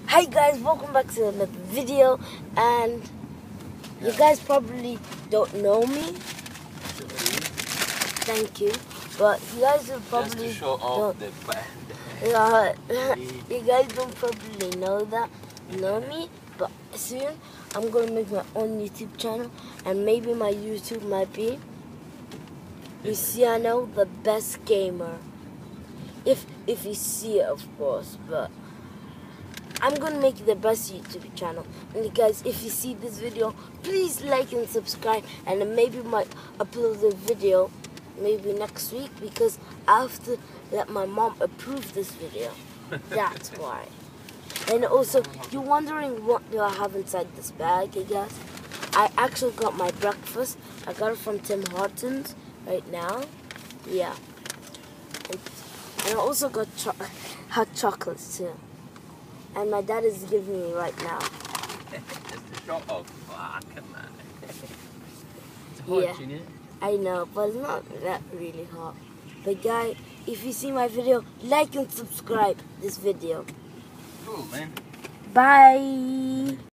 Hi guys, welcome back to another video, and you guys probably don't know me. Thank you, but you guys will probably just to show off the you guys don't probably know me, but soon I'm gonna make my own YouTube channel, and maybe my YouTube might be Luciano, the best gamer. If you see it, of course, but I'm gonna make the best YouTube channel. And you guys, if you see this video, please like and subscribe, and I maybe might upload the video maybe next week, because I have to let my mom approve this video. That's why. And also, you're wondering what do I have inside this bag, I guess. I actually got my breakfast. I got it from Tim Hortons right now. Yeah. And I also got hot chocolates too. And my dad is giving me right now. Just to show off. Oh, come on. It's hot, Junior. I know, but it's not that really hot. But guys, if you see my video, like and subscribe this video. Cool, man. Bye.